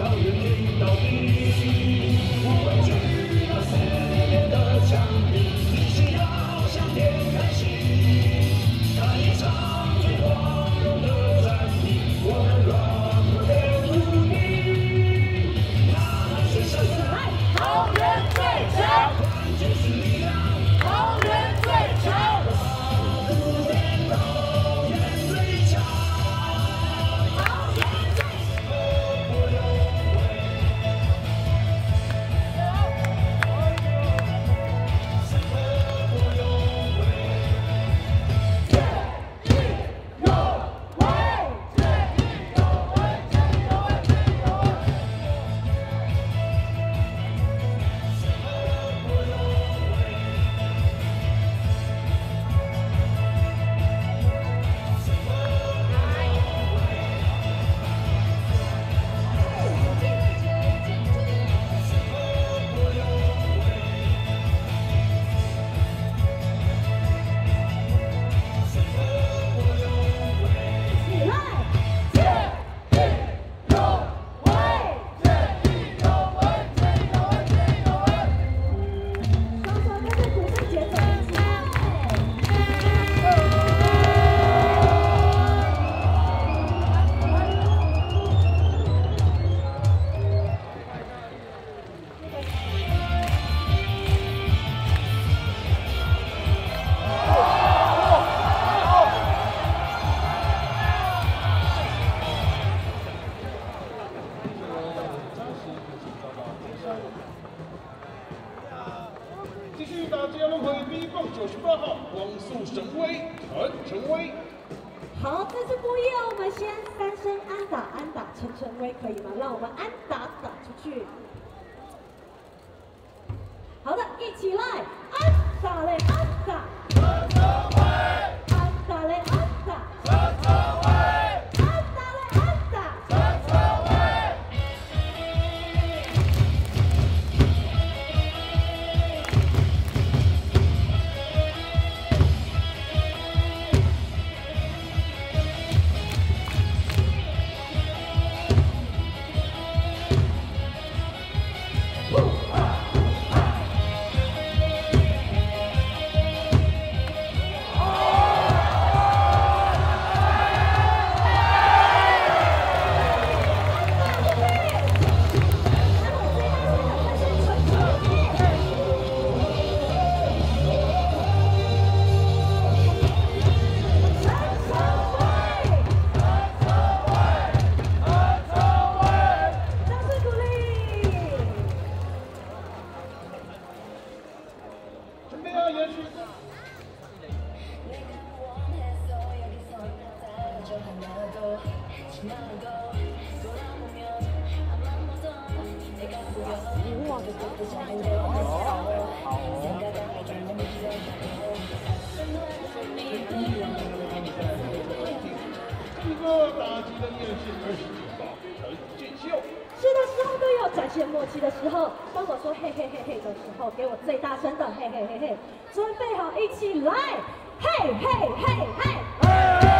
继续打击龙回 B 棒98号光速神威陈威。 好，这次不一样，我们先三声安打陈威可以吗？让我们安打打出去。好的，一起来，安打嘞安打。是的时候队友展现默契的时候，当我说嘿嘿嘿嘿的时候，给我最大声的嘿嘿嘿嘿，准备好一起来，嘿嘿嘿嘿。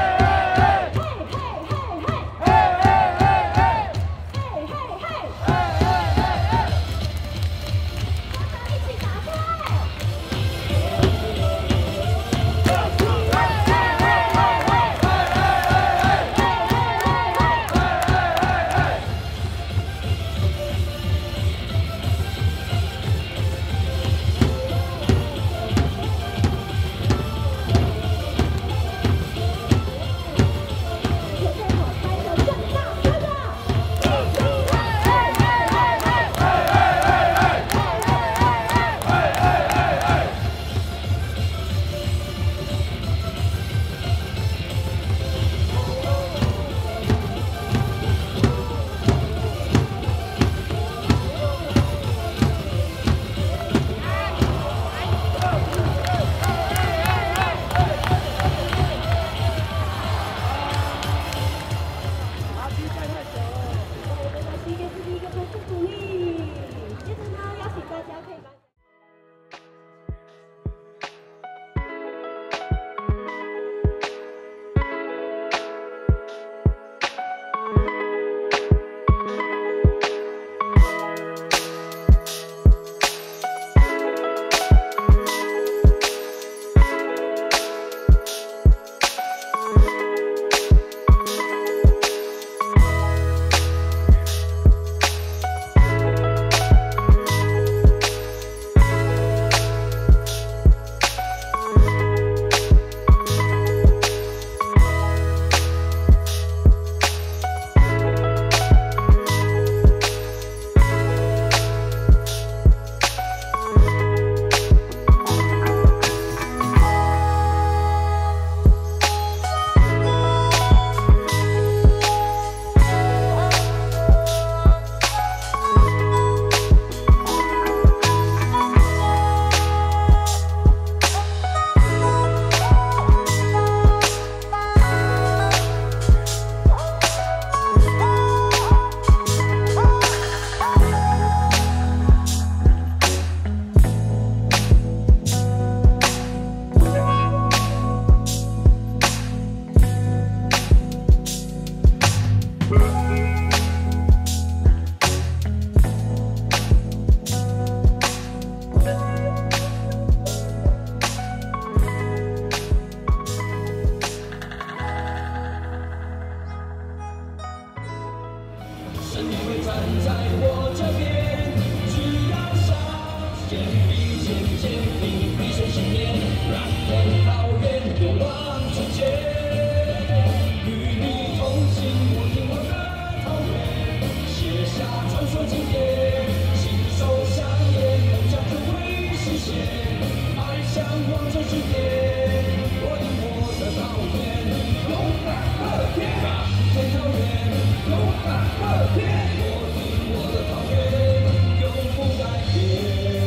面，让天桃园勇往直前。与你同行，我听我的桃园，写下传说经典，携手相连，梦想就会实现，迈向王者之巅。我听我的桃园，勇敢乐天，让天桃园勇敢乐天。我听我的桃园，永不改变。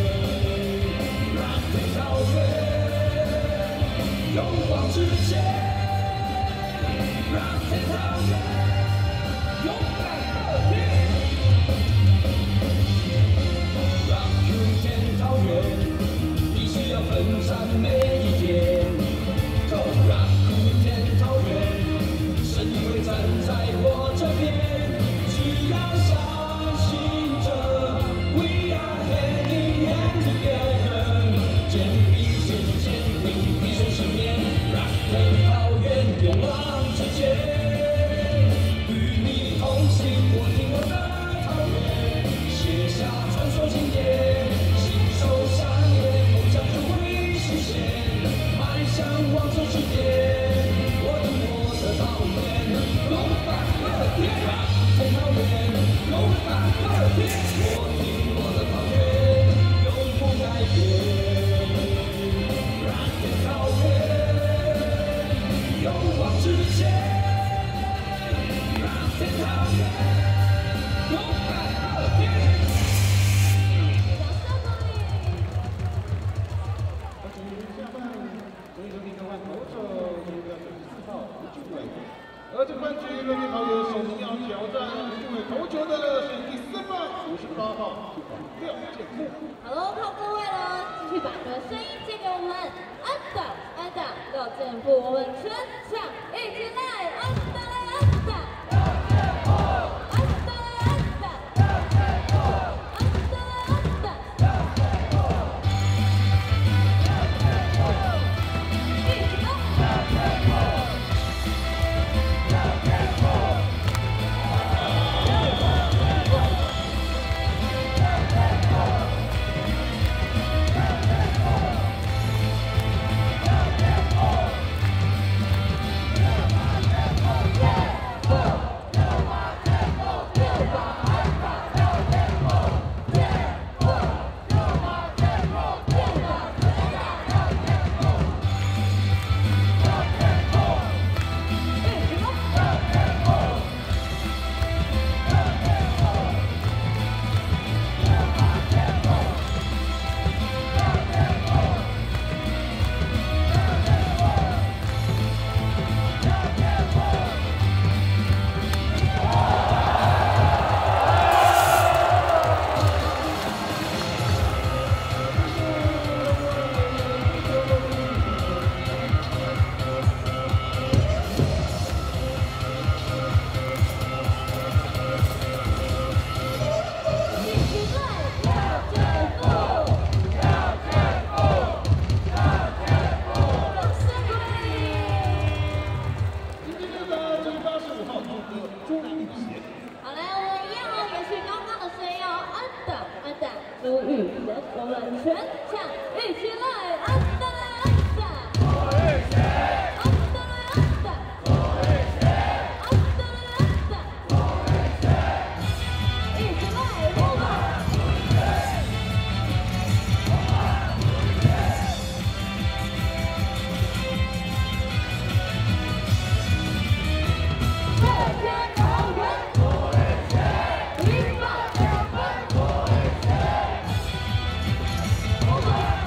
桃园，勇往直前，让天桃园勇敢乐天，让天桃园必须要奋战每一天。Go， 让天桃园，神会站在我这边，只要相信着 ，We are hand in hand together。 肩并肩，肩并手信念，让天桃园勇往直前。与你同行，我听我的桃园，写下传说经典，携手相连，梦想就会实现，迈向王者之巅。我听我的桃园，勇敢乐天，让天桃园勇敢乐天。我听我的桃园，永不改变。 桃园，勇往直前，让天桃园勇敢乐天。 而这冠军乐天桃园首名要挑战入围头球的是第4棒58号廖建富。 好喽，靠各位了，继续把你的声音借给我们，安打安打廖建富，我们全场一起来，安打来安打，廖建富，安打来安打，廖建富，安打来安打，廖建富，一起来，廖建富。 我们全场一起来，安打来安打，我一起，安打来安打，我一起，安打来安打，我一起，一起来，我们。 今天的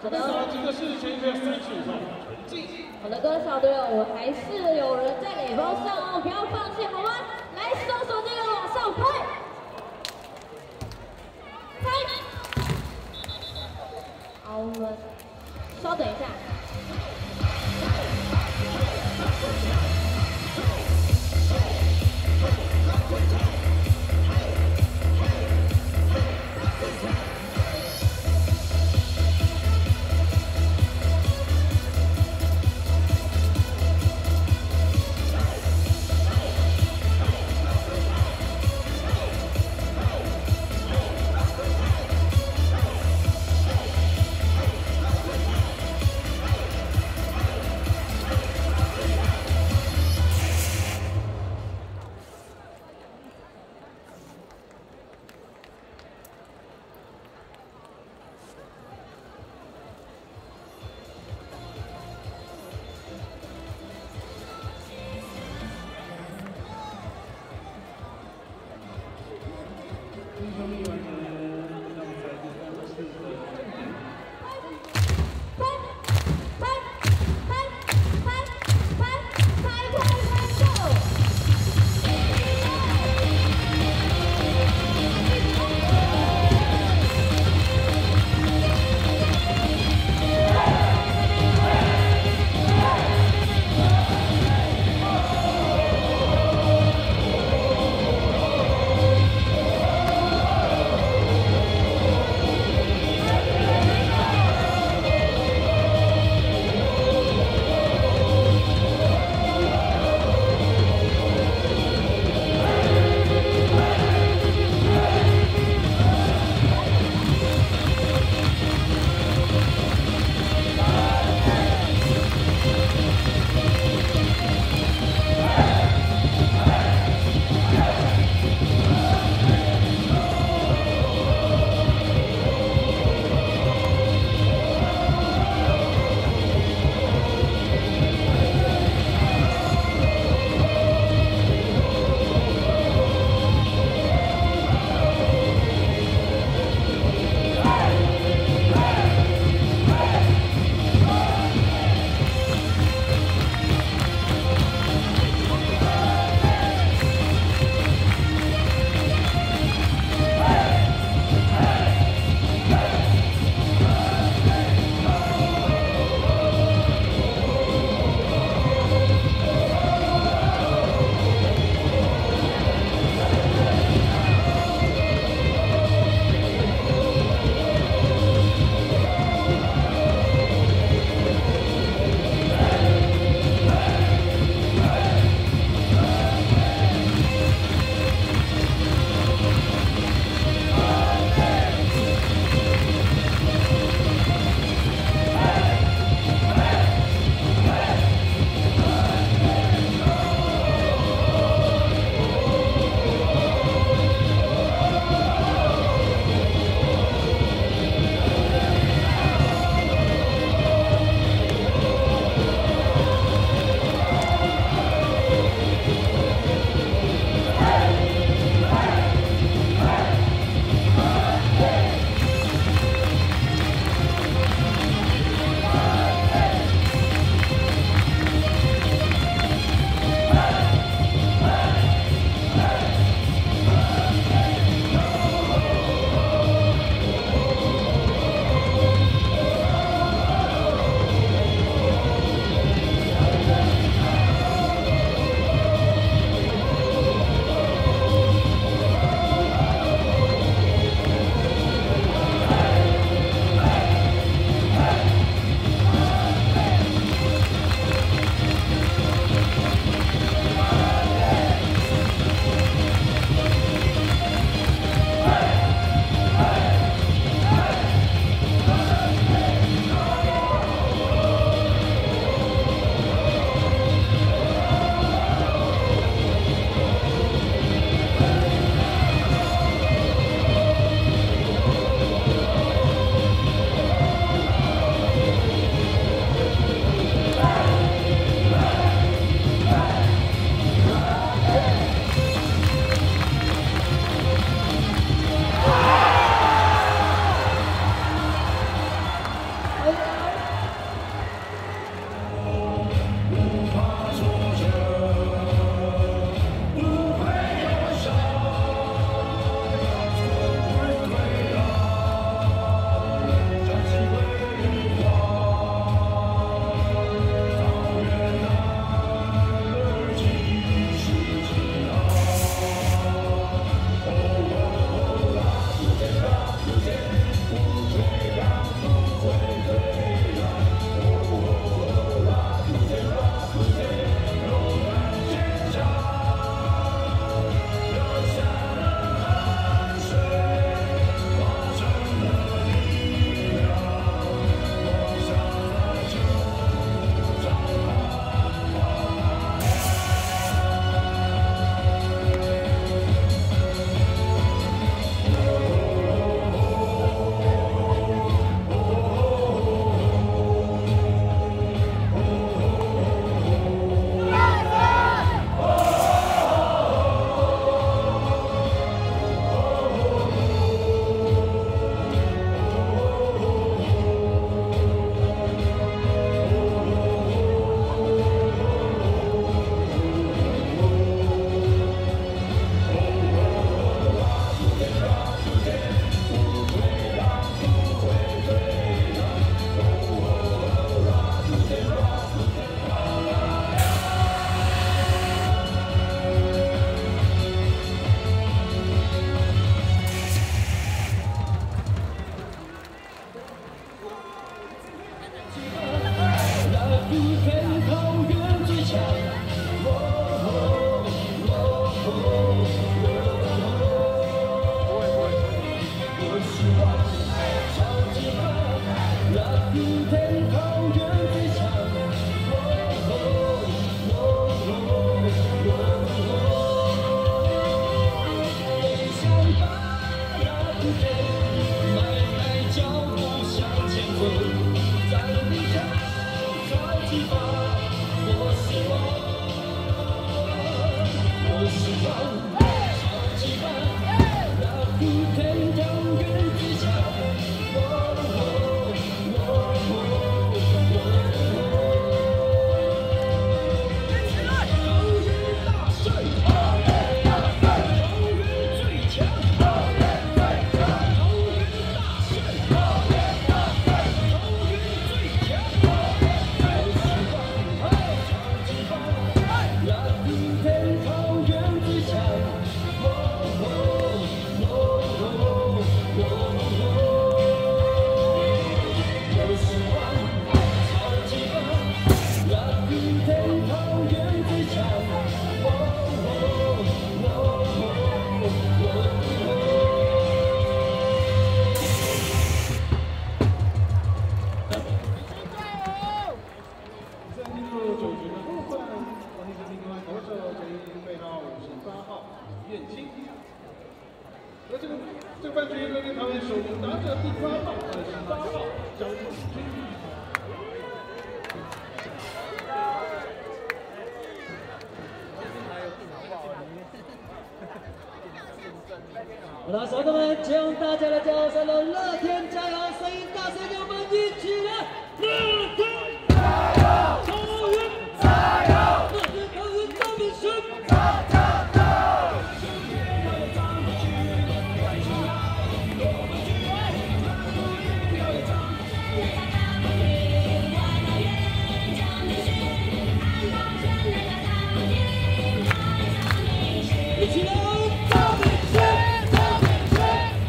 这边所击的是这边35号陈静。 好的，各位小队友，我还是有人在垒包上哦，不要放弃，好吗？来，双手这个往上拍，拍。好，我们稍等一下。 兄弟完成，那么在第34个正点。 那这个半决呢，跟他们手拿着第8号和18号张景军。 好了，手哥们，借用大家的叫声了，乐天加油！声音大声点，我们一起来！乐天加油！桃园加油！乐天桃园张明勋，走走走！一起来！张明勋，张明勋，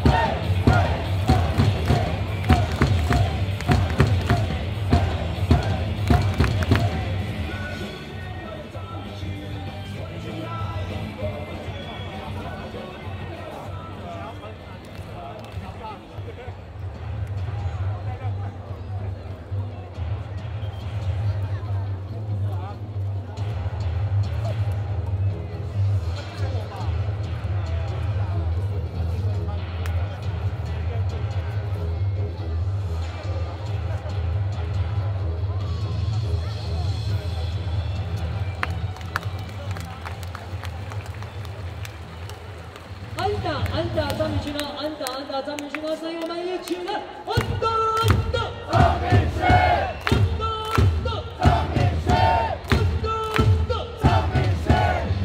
安打张明勋啊，安打张明勋啊，所以我们一起来，安打张明勋，安打张明勋，安打张明勋。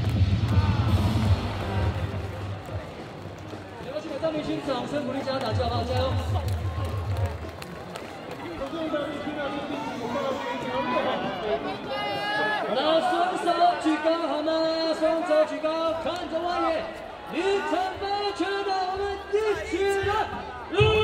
有请张明勋，掌声鼓励加打，好不好？加油！好了，双手举高好吗？双手举高，看着外野。里程碑，全的我们一起来！